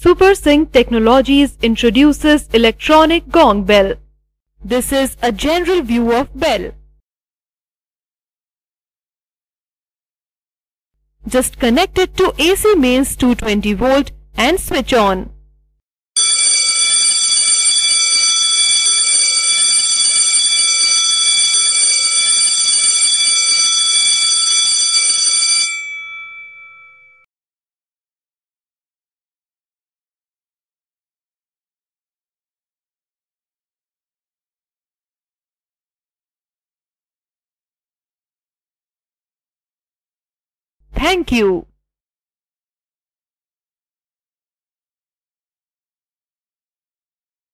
SuperSync Technologies introduces electronic gong bell. This is a general view of bell. Just connect it to AC mains 220 volt and switch on. Thank you.